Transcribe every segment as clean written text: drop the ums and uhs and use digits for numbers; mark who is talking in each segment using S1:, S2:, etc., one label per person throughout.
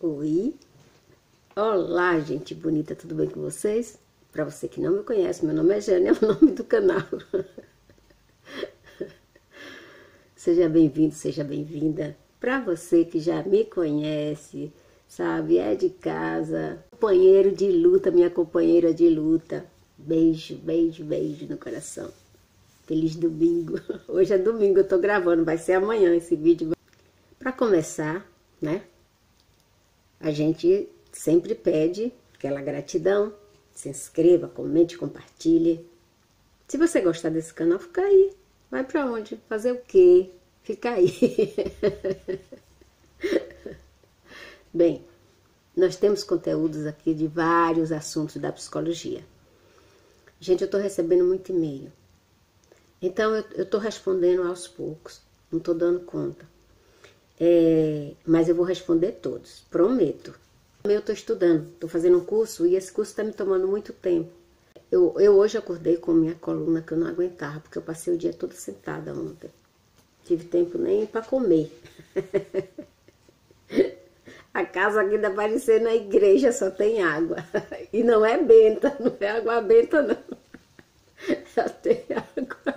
S1: Oi, olá gente bonita, tudo bem com vocês? Para você que não me conhece, meu nome é Jane, é o nome do canal. Seja bem-vindo, seja bem-vinda. Para você que já me conhece, sabe, é de casa, companheiro de luta, minha companheira de luta. Beijo, beijo, beijo no coração. Feliz domingo. Hoje é domingo, eu tô gravando, vai ser amanhã esse vídeo. Para começar, né? A gente sempre pede aquela gratidão. Se inscreva, comente, compartilhe. Se você gostar desse canal, fica aí. Vai pra onde? Fazer o quê? Fica aí. Bem, nós temos conteúdos aqui de vários assuntos da psicologia. Gente, eu tô recebendo muito e-mail. Então, eu tô respondendo aos poucos. Não tô dando conta. Mas eu vou responder todos, prometo. Eu estou estudando, estou fazendo um curso e esse curso está me tomando muito tempo. Eu hoje acordei com minha coluna que eu não aguentava, porque eu passei o dia todo sentada ontem. Tive tempo nem para comer. A casa aqui da parecendo na igreja só tem água. E não é benta, não é água benta não. Só tem água.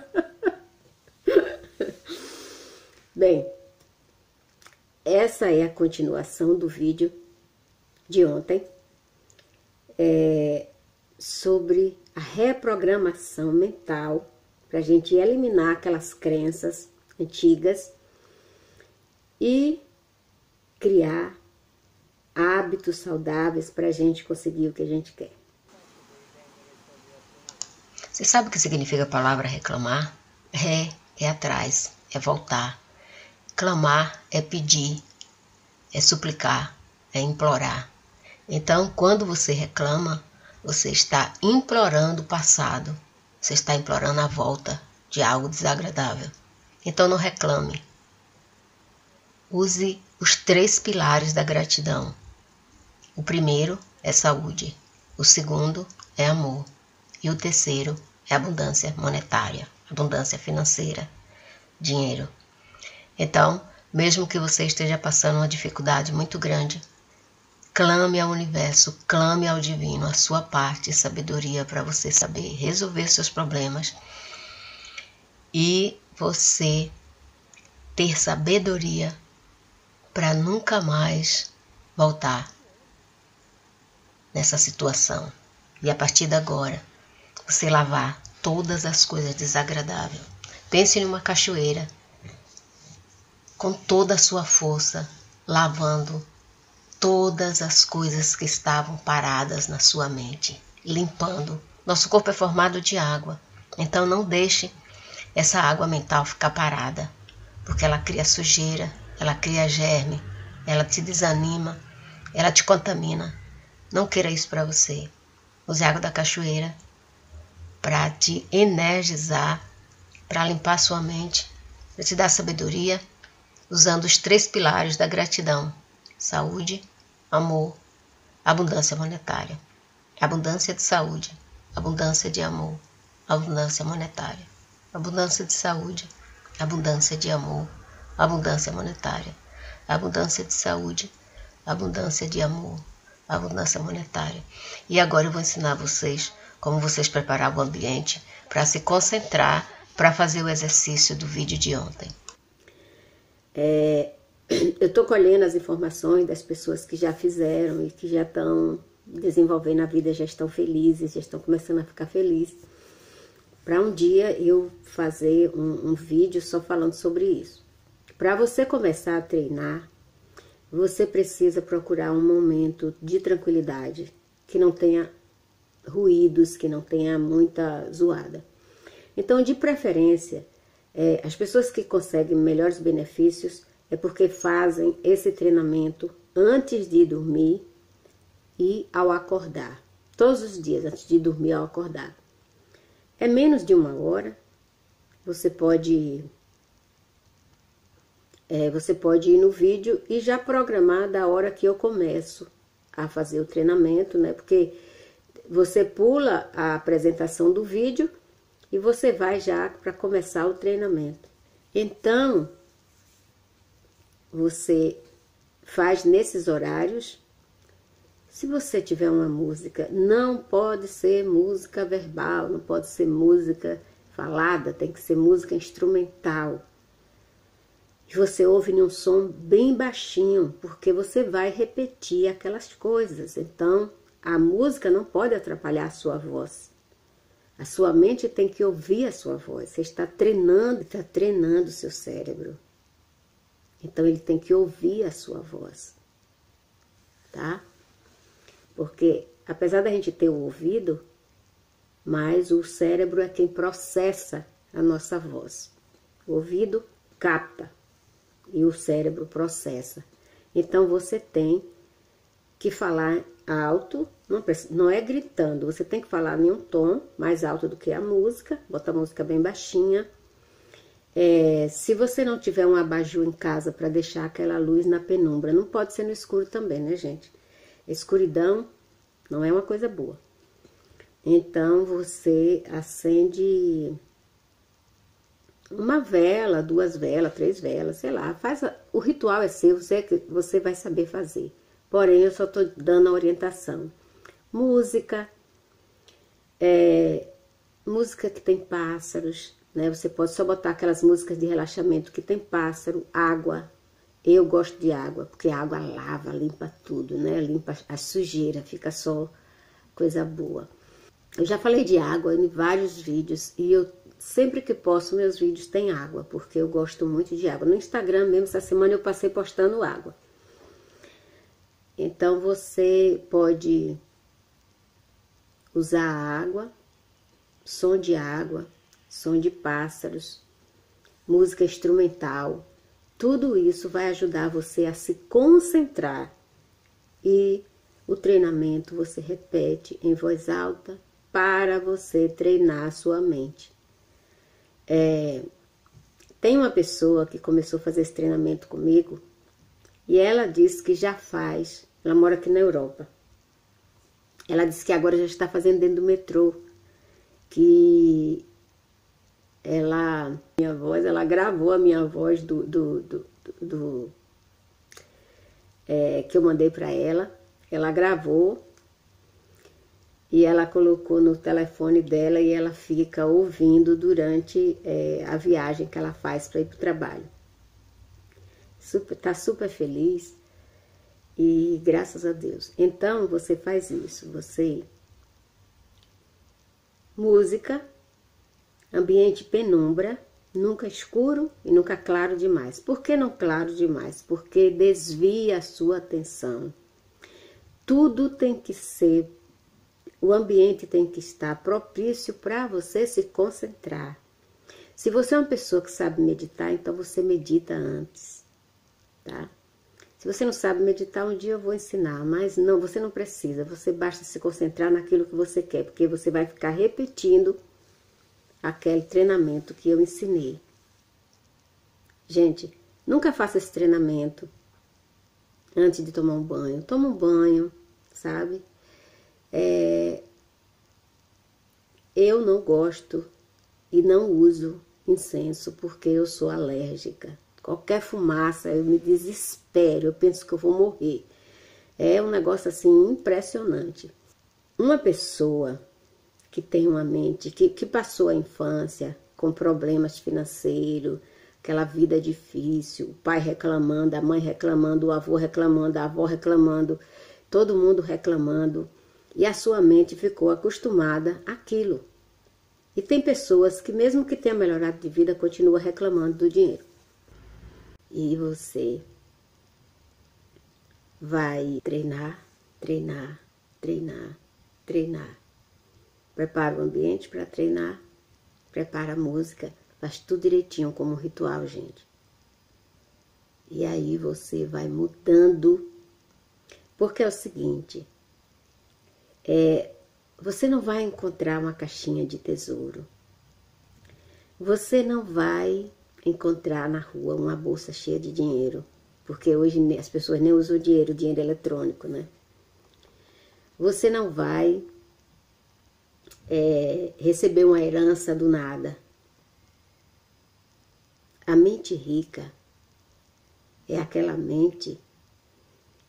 S1: Bem, essa é a continuação do vídeo de ontem, sobre a reprogramação mental, para a gente eliminar aquelas crenças antigas e criar hábitos saudáveis para a gente conseguir o que a gente quer.
S2: Você sabe o que significa a palavra reclamar? Ré é atrás, é voltar. Clamar é pedir, é suplicar, é implorar. Então, quando você reclama, você está implorando o passado. Você está implorando a volta de algo desagradável. Então, não reclame. Use os 3 pilares da gratidão. O primeiro é saúde. O segundo é amor. E o terceiro é abundância monetária, abundância financeira, dinheiro. Então, mesmo que você esteja passando uma dificuldade muito grande, clame ao universo, clame ao divino a sua parte de sabedoria para você saber resolver seus problemas e você ter sabedoria para nunca mais voltar nessa situação. E a partir de agora, você lavar todas as coisas desagradáveis. Pense numa cachoeira com toda a sua força, lavando todas as coisas que estavam paradas na sua mente, limpando. Nosso corpo é formado de água, então não deixe essa água mental ficar parada, porque ela cria sujeira, ela cria germe, ela te desanima, ela te contamina. Não queira isso para você. Use a água da cachoeira para te energizar, para limpar sua mente, para te dar sabedoria, usando os 3 pilares da gratidão: saúde, amor, abundância monetária. Abundância de saúde, abundância de amor, abundância monetária. Abundância de saúde, abundância de amor, abundância monetária. Abundância de saúde, abundância de amor, abundância monetária. E agora eu vou ensinar vocês como vocês preparar o ambiente para se concentrar para fazer o exercício do vídeo de ontem.
S1: Eu estou colhendo as informações das pessoas que já fizeram e que já estão desenvolvendo a vida, já estão felizes, já estão começando a ficar felizes. Para um dia eu fazer um vídeo só falando sobre isso. Para você começar a treinar, você precisa procurar um momento de tranquilidade, que não tenha ruídos, que não tenha muita zoada. Então, de preferência, as pessoas que conseguem melhores benefícios é porque fazem esse treinamento antes de dormir e ao acordar. Todos os dias, antes de dormir e ao acordar. É menos de 1 hora. Você pode ir no vídeo e já programar da hora que eu começo a fazer o treinamento, né? Porque você pula a apresentação do vídeo e você vai já para começar o treinamento. Então, você faz nesses horários. Se você tiver uma música, não pode ser música verbal, não pode ser música falada, tem que ser música instrumental. E você ouve em um som bem baixinho, porque você vai repetir aquelas coisas. Então, a música não pode atrapalhar a sua voz. A sua mente tem que ouvir a sua voz. Você está treinando o seu cérebro. Então, ele tem que ouvir a sua voz. Tá? Porque, apesar da gente ter o ouvido, mas o cérebro é quem processa a nossa voz. O ouvido capta e o cérebro processa. Então, você tem que falar alto, não é gritando, você tem que falar em um tom mais alto do que a música, bota a música bem baixinha. Se você não tiver um abajur em casa para deixar aquela luz na penumbra, não pode ser no escuro também, né, gente? Escuridão não é uma coisa boa. Então, você acende uma vela, 2 velas, 3 velas, sei lá. O ritual é seu, você vai saber fazer. Porém, eu só estou dando a orientação. Música, música que tem pássaros, né? Você pode só botar aquelas músicas de relaxamento que tem pássaro, água. Eu gosto de água, porque a água lava, limpa tudo, né? Limpa a sujeira, fica só coisa boa. Eu já falei de água em vários vídeos e eu sempre que posto meus vídeos tem água, porque eu gosto muito de água. No Instagram mesmo, essa semana eu passei postando água. Então, você pode usar a água, som de pássaros, música instrumental. Tudo isso vai ajudar você a se concentrar. E o treinamento você repete em voz alta para você treinar a sua mente. Tem uma pessoa que começou a fazer esse treinamento comigo e ela disse que já faz, ela mora aqui na Europa. Ela disse que agora já está fazendo dentro do metrô, que ela gravou a minha voz que eu mandei para ela. Ela gravou e ela colocou no telefone dela e ela fica ouvindo durante a viagem que ela faz para ir para o trabalho. Tá super feliz e graças a Deus. Então, você faz isso, música, ambiente penumbra, nunca escuro e nunca claro demais. Por que não claro demais? Porque desvia a sua atenção. Tudo tem que ser, o ambiente tem que estar propício para você se concentrar. Se você é uma pessoa que sabe meditar, então você medita antes, tá? Se você não sabe meditar, um dia eu vou ensinar, mas não, você não precisa, você basta se concentrar naquilo que você quer, porque você vai ficar repetindo aquele treinamento que eu ensinei. Gente, nunca faça esse treinamento antes de tomar um banho. Toma um banho, sabe? Eu não gosto e não uso incenso porque eu sou alérgica. Qualquer fumaça eu me desespero, eu penso que eu vou morrer. É um negócio assim impressionante. Uma pessoa que tem uma mente, que passou a infância com problemas financeiros, aquela vida difícil, o pai reclamando, a mãe reclamando, o avô reclamando, a avó reclamando, todo mundo reclamando, e a sua mente ficou acostumada àquilo. E tem pessoas que mesmo que tenha melhorado de vida, continua reclamando do dinheiro. E você vai treinar, treinar, treinar, treinar. Prepara o ambiente para treinar, prepara a música, faz tudo direitinho como um ritual, gente. E aí você vai mudando, porque é o seguinte, você não vai encontrar uma caixinha de tesouro, você não vai encontrar na rua uma bolsa cheia de dinheiro, porque hoje as pessoas nem usam dinheiro eletrônico, né? Você não vai receber uma herança do nada. A mente rica é aquela mente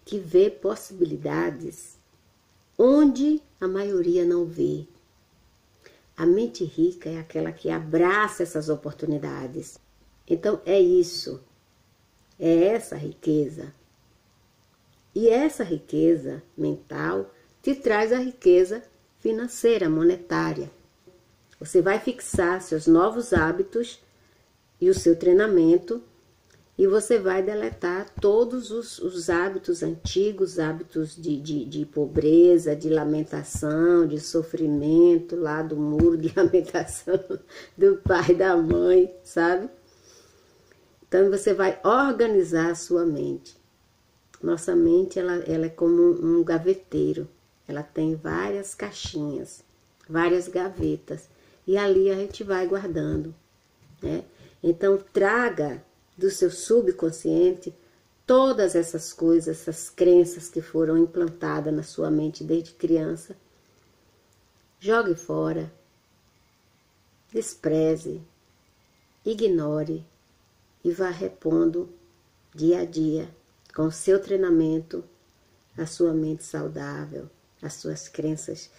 S1: que vê possibilidades onde a maioria não vê. A mente rica é aquela que abraça essas oportunidades. Então é isso, é essa riqueza. E essa riqueza mental te traz a riqueza financeira, monetária. Você vai fixar seus novos hábitos e o seu treinamento e você vai deletar todos os hábitos antigos, hábitos de pobreza, de lamentação, de sofrimento, lá do muro de lamentação do pai e da mãe, sabe? Então você vai organizar a sua mente. Nossa mente ela é como um gaveteiro, ela tem várias caixinhas, várias gavetas, e ali a gente vai guardando, né? Então traga do seu subconsciente todas essas coisas, essas crenças que foram implantadas na sua mente desde criança. Jogue fora, despreze, ignore e vá repondo dia a dia com o seu treinamento, a sua mente saudável, as suas crenças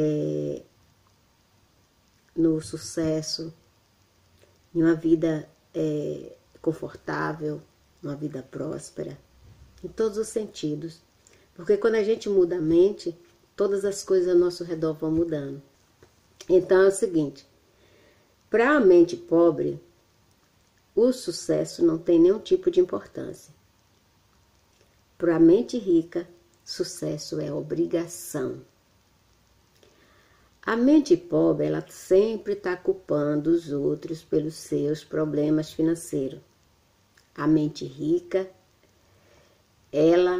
S1: no sucesso, em uma vida confortável, uma vida próspera, em todos os sentidos. Porque quando a gente muda a mente, todas as coisas ao nosso redor vão mudando. Então é o seguinte, para a mente pobre, o sucesso não tem nenhum tipo de importância. Para a mente rica, sucesso é obrigação. A mente pobre, ela sempre está culpando os outros pelos seus problemas financeiros. A mente rica, ela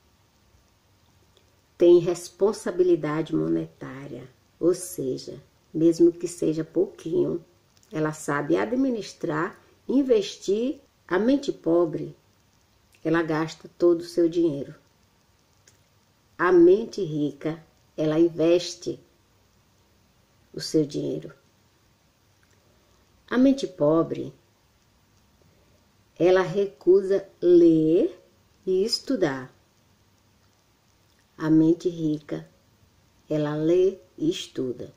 S1: tem responsabilidade monetária, ou seja, mesmo que seja pouquinho, ela sabe administrar, investir. A mente pobre, ela gasta todo o seu dinheiro. A mente rica, ela investe o seu dinheiro. A mente pobre, ela recusa ler e estudar. A mente rica, ela lê e estuda.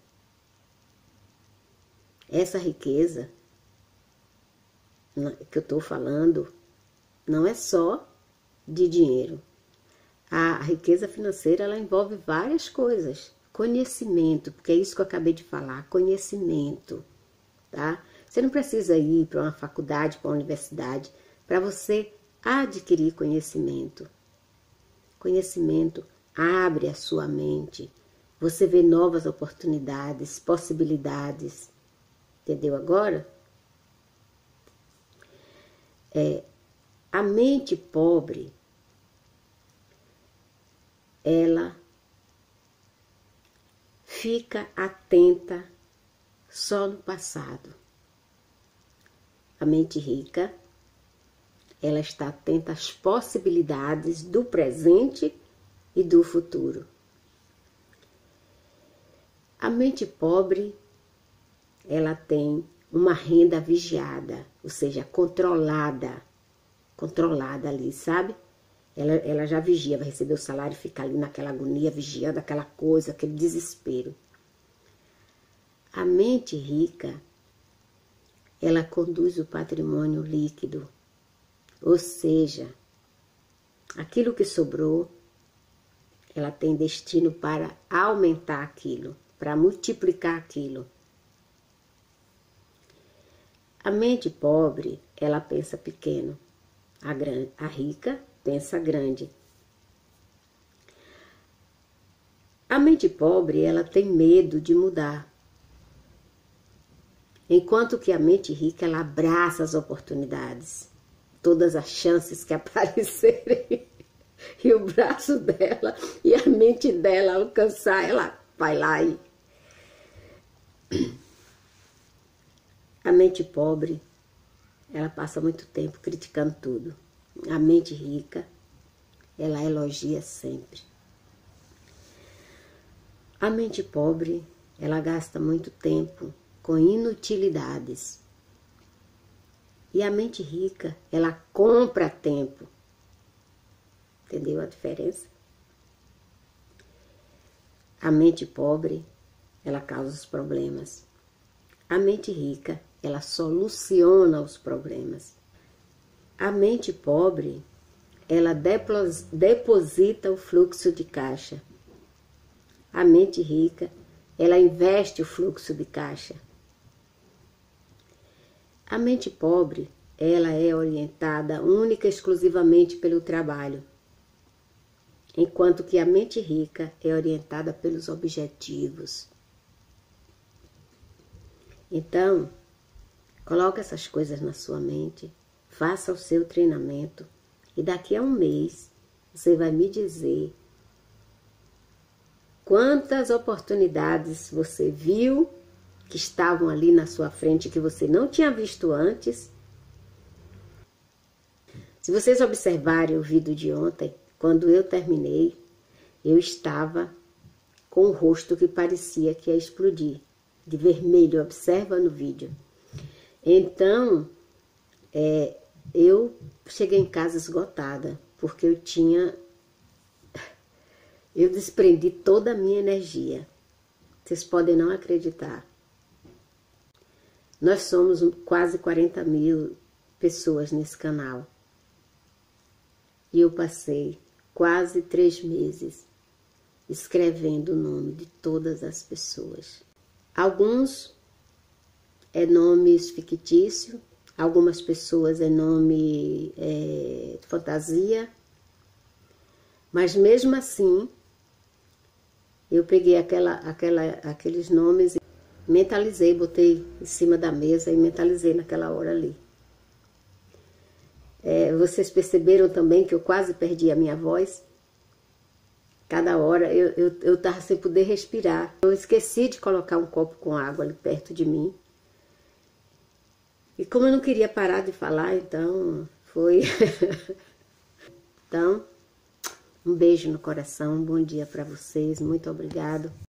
S1: Essa riqueza que eu estou falando não é só de dinheiro. A riqueza financeira, ela envolve várias coisas. Conhecimento, porque é isso que eu acabei de falar, conhecimento, tá? Você não precisa ir para uma faculdade, para uma universidade, para você adquirir conhecimento. Conhecimento abre a sua mente, você vê novas oportunidades, possibilidades, entendeu agora? A mente pobre, ela fica atenta só no passado. A mente rica, ela está atenta às possibilidades do presente e do futuro. A mente pobre, ela tem uma renda vigiada, ou seja, controlada ali, sabe? Ela já vigia, vai receber o salário e fica ali naquela agonia, vigiando aquela coisa, aquele desespero. A mente rica, ela conduz o patrimônio líquido, ou seja, aquilo que sobrou, ela tem destino para aumentar aquilo, para multiplicar aquilo. A mente pobre, ela pensa pequeno, a rica pensa grande. A mente pobre, ela tem medo de mudar. Enquanto que a mente rica, ela abraça as oportunidades, todas as chances que aparecerem. E o braço dela e a mente dela alcançar, ela vai lá e... A mente pobre, ela passa muito tempo criticando tudo. A mente rica, ela elogia sempre. A mente pobre, ela gasta muito tempo com inutilidades. E a mente rica, ela compra tempo. Entendeu a diferença? A mente pobre, ela causa os problemas. A mente rica, ela soluciona os problemas. A mente pobre, ela deposita o fluxo de caixa. A mente rica, ela investe o fluxo de caixa. A mente pobre, ela é orientada única e exclusivamente pelo trabalho, enquanto que a mente rica é orientada pelos objetivos. Então, coloque essas coisas na sua mente, faça o seu treinamento e daqui a um mês você vai me dizer quantas oportunidades você viu que estavam ali na sua frente que você não tinha visto antes. Se vocês observarem o vídeo de ontem, quando eu terminei, eu estava com o rosto que parecia que ia explodir, de vermelho, observa no vídeo. Então, eu cheguei em casa esgotada, porque eu desprendi toda a minha energia. Vocês podem não acreditar. Nós somos quase 40 mil pessoas nesse canal. E eu passei quase 3 meses escrevendo o nome de todas as pessoas. Alguns é nomes fictícios, algumas pessoas é nome fantasia, mas mesmo assim eu peguei aqueles nomes e mentalizei, botei em cima da mesa e mentalizei naquela hora ali. Vocês perceberam também que eu quase perdi a minha voz? Cada hora eu estava sem poder respirar. Eu esqueci de colocar um copo com água ali perto de mim. E como eu não queria parar de falar, então foi... Então, um beijo no coração, um bom dia para vocês, muito obrigado.